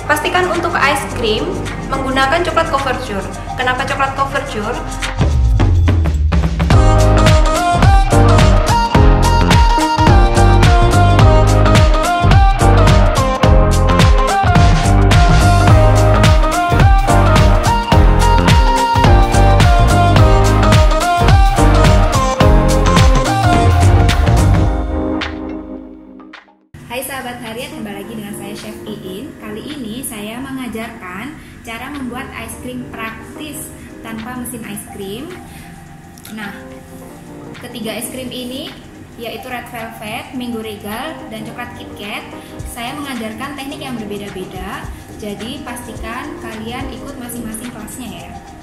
Pastikan untuk ice cream menggunakan coklat couverture. Kenapa coklat couverture? Hai sahabat harian, kembali lagi dengan saya Chef Iin. Kali ini saya mengajarkan cara membuat ice cream praktis tanpa mesin ice cream. Nah, ketiga ice cream ini yaitu Red Velvet, Mango Regal, dan Coklat KitKat. Saya mengajarkan teknik yang berbeda-beda, jadi pastikan kalian ikut masing-masing kelasnya ya.